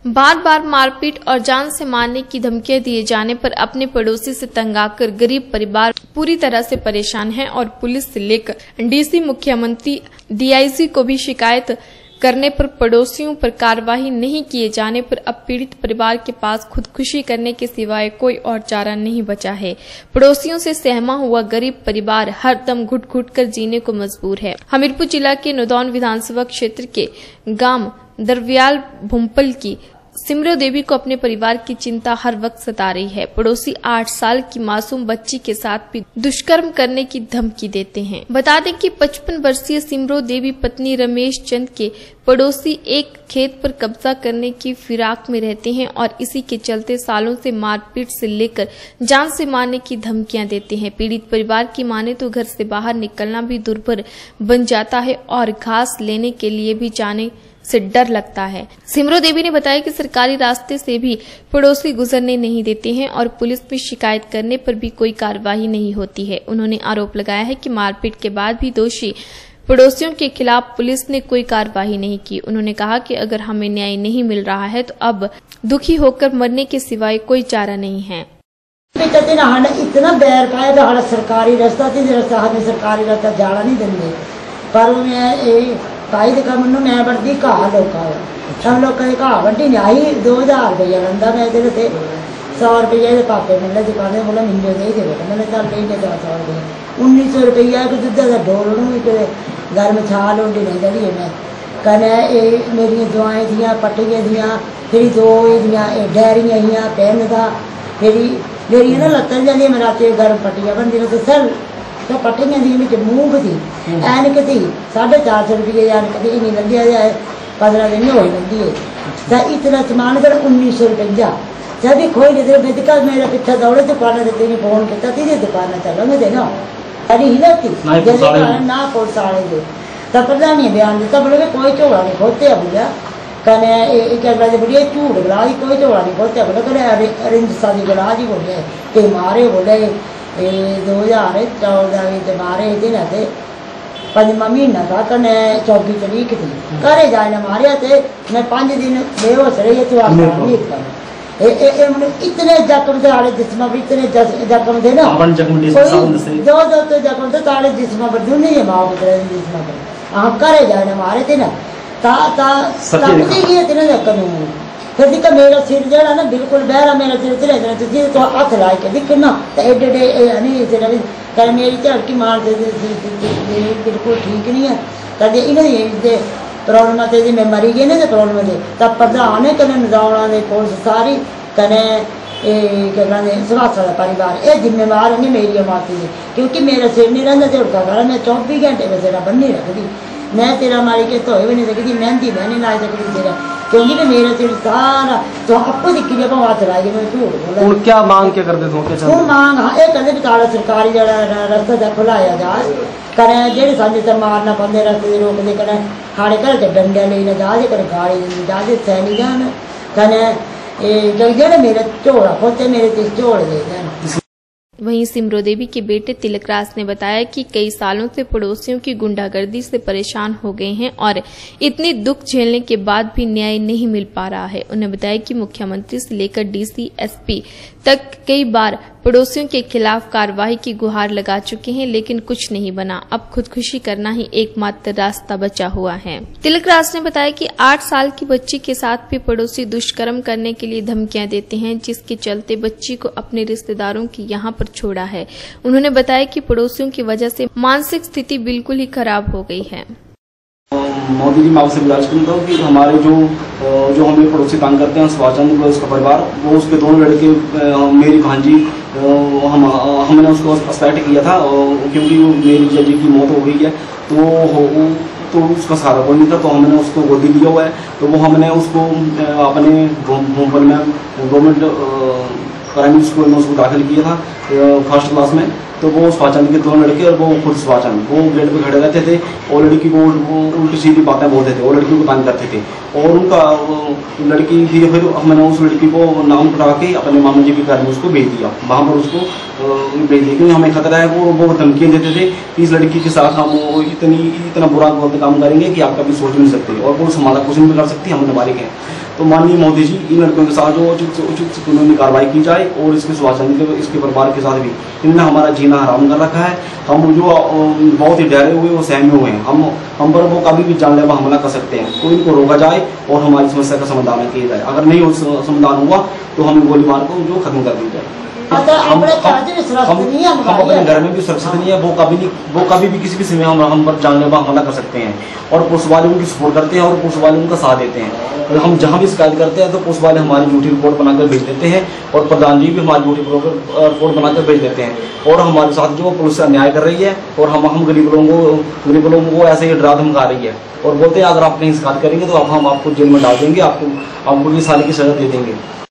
बार बार मारपीट और जान से मारने की धमकियां दिए जाने पर अपने पड़ोसी से तंग आकर गरीब परिवार पूरी तरह से परेशान है और पुलिस से लेकर डीसी, मुख्यमंत्री, डीआईजी को भी शिकायत करने पर पड़ोसियों पर कार्रवाई नहीं किए जाने पर अब पीड़ित परिवार के पास खुदकुशी करने के सिवाय कोई और चारा नहीं बचा है। पड़ोसियों से सहमा हुआ गरीब परिवार हर दम घुट घुट कर जीने को मजबूर है। हमीरपुर जिला के नौदौन विधानसभा क्षेत्र के गांव दरव्याल भुम्पल की सिमरो देवी को अपने परिवार की चिंता हर वक्त सता रही है। पड़ोसी 8 साल की मासूम बच्ची के साथ भी दुष्कर्म करने की धमकी देते हैं। बता दें कि 55 वर्षीय सिमरो देवी पत्नी रमेश चंद के पड़ोसी एक खेत पर कब्जा करने की फिराक में रहते हैं और इसी के चलते सालों से मारपीट से लेकर जान से मारने की धमकियां देते हैं। पीड़ित परिवार की माने तो घर से बाहर निकलना भी दुर्भर बन जाता है और घास लेने के लिए भी जाने से डर लगता है। सिमरो देवी ने बताया कि सरकारी रास्ते से भी पड़ोसी गुजरने नहीं देते हैं और पुलिस में शिकायत करने पर भी कोई कार्रवाई नहीं होती है। उन्होंने आरोप लगाया है कि मारपीट के बाद भी दोषी पड़ोसियों के खिलाफ पुलिस ने कोई कार्रवाई नहीं की। उन्होंने कहा कि अगर हमें न्याय नहीं मिल रहा है तो अब दुखी होकर मरने के सिवाय कोई चारा नहीं है। इतना बैर पाया सरकारी रास्ता हमें सरकारी रास्ता जाना नहीं देंगे पर भाई देखा मैं मैं बढ़ती कहा लोग सब लोग कहा वड्डी नहीं आई 2000 रुपया लंदा मैं तेरे से 100 रुपया पापे मिले दुकान बोला मिले दे दे मैंने चल नहीं दे 100 रुपये 1900 रुपया दुद्ध का डोल घर में छाल उंडी नहीं चढ़ी मैं कने मेरी दवाएं दियाँ पट्टियाँ दियाँ फिर 2 डायरियाँ ही पेन था फिर मेरी ना लत्तन जानी मैं रात गर्म पट्टियाँ बनती तो सर तो पट्टियाँ दी मूंग थी ऐनक थी 450 रुपये ऐनक थी इन्नी लंघिया जाए 15 दिन हो लंघी है इतना सामान कर 1900 रुपया जब खोई नहीं बेचका मेरा पिछा दौड़े दुकान देते नहीं फोन किया तीजे दुकान चलो मैं देना अरे ही लगती ना पुलिस आने दे तब पता नहीं बयान दिता बोले कोई झोला नहीं खोते भैया कने एक बढ़िया झूठ गला कोई झोला नहीं खोते बोले कने अरिंदा की गला जी बोले कि मारे बोले 2014 मारे दिन थे 5वां महीना था कने 24 तारीख थी घरे जाने मारे थे मैं 5 दिन बेहोश रही इतने जख्म थे आले जिस्म पर इतने जख्म थे ना दो जख्म थे ताले जिस्म पर दुनिया माँ जिस्म पर हम घरे जाने मारे थे ना जख्म फिर दिखा मेरा सिर जरा ना बिल्कुल बहरा मेरा सिर चले तो हाथ ला के दिख ना तो एडे एडे मेरी झड़की मार दे बिल्कुल ठीक नहीं है कदे इन्हें प्रॉब्लम थे मैं मरी गई ना प्रॉब्लम थे तब प्रधान है कने नदौना ने पुलिस सारी कने सुभाषा का परिवार ये जिम्मेवार है मेरी माती की क्योंकि मेरा सिर नहीं रहा झुड़का कर मैं 24 घंटे में सिरा बन्नी रखती मैं तेरा मारी के धोए भी नहीं सकती मेहंदी मैं नहीं ला सकती तेरा क्योंकि मेरा सिर सारा तो आपको दिखी जब हाथ लाई मैं झूठ बोला क्या मांग क्या करते थे वो मांग हाँ ये कहते काला सरकारी जरा रास्ता जा खुलाया जाए करें जेडे साझे से मारना बंदे रास्ते रोकते करें साढ़े घर से डंडे लेने जाए करें गाड़ी जाए सैनी जान करें जेडे मेरे झोला खोते मेरे से झोल दे दें। वहीं सिमरो देवी के बेटे तिलकराज ने बताया कि कई सालों से पड़ोसियों की गुंडागर्दी से परेशान हो गए हैं और इतने दुख झेलने के बाद भी न्याय नहीं मिल पा रहा है। उन्होंने बताया कि मुख्यमंत्री से लेकर डीसी, एसपी तक कई बार पड़ोसियों के खिलाफ कार्रवाई की गुहार लगा चुके हैं लेकिन कुछ नहीं बना। अब खुदकुशी करना ही एकमात्र रास्ता बचा हुआ है। तिलकराज ने बताया कि 8 साल की बच्ची के साथ भी पड़ोसी दुष्कर्म करने के लिए धमकियां देते हैं जिसके चलते बच्ची को अपने रिश्तेदारों की यहाँ पर छोड़ा है। उन्होंने बताया कि पड़ोसियों की वजह से मानसिक स्थिति बिल्कुल ही खराब हो गई है। मोदी जी मैं आपसे गुजारिश करता हूँ कि हमारे जो हमें पड़ोसी तंग करते हैं सुभाष चंद्र उसका परिवार वो उसके दोनों लड़के मेरी भांजी हमने उसको सस्पेक्ट किया था क्योंकि मेरी जजी की मौत हो गई है तो उसका सहारा कोई नहीं था तो हमने उसको गोदी लिया हुआ है तो वो हमने उसको अपने भोपाल में गवर्नमेंट प्राइमरी स्कूल में उसको दाखिल किया था 1st क्लास में। तो वो सुभाष चंद्र के 2 लड़के और वो खुद सुभाष चंद्र वो गेट पे खड़े रहते थे और लड़की को उल्टी सीधी बातें बोलते थे और लड़की को तंग करते थे और उनका लड़की थी फिर हमने उस लड़की को नाम करा के अपने मामा जी के घर में उसको भेज दिया वहाँ पर उसको भेज दिया क्योंकि हमें खतरा है वो धमकियाँ देते थे कि इस लड़की के साथ हम इतना बुरा गलत काम करेंगे कि आप कभी सोच नहीं सकते और वो हमारा कुछ नहीं कर सकती हमने बारीक है तो माननीय मोदी जी इन लड़कों के साथ जो उचित कानूनी कार्रवाई की जाए और इसके सुभाष चंद्र के इसके परिवार के साथ भी इनने हमारा जीना हराम कर रखा है। हम जो बहुत ही डरे हुए वो सहमे हुए हैं। हम पर वो कभी भी जानलेवा हमला कर सकते हैं, तो इनको रोका जाए और हमारी समस्या का समाधान किया जाए। अगर नहीं समाधान हुआ तो हम गोली मार को जो खत्म कर दी जाए। हम अपने घर में भी सुरक्षित नहीं है। वो कभी भी किसी भी समय हम पर जानलेवा हमला कर सकते हैं और पुलिस वाले उनकी सपोर्ट करते हैं और पुलिस वाले उनका साथ देते हैं। हम जहाँ भी शिकायत करते हैं तो पुलिस वाले हमारी झूठी रिपोर्ट बनाकर भेज देते हैं और प्रधान जी भी हमारी झूठी रिपोर्ट बनाकर भेज देते हैं और हमारे साथ जो पुलिस से अन्याय कर रही है और हम गरीब लोगों को ऐसे ही डरा धमका रही है और बोलते हैं अगर आप नहीं शिकायत करेंगे तो हम आपको जेल में डाल देंगे, आपको 20 साल की सजा दे देंगे।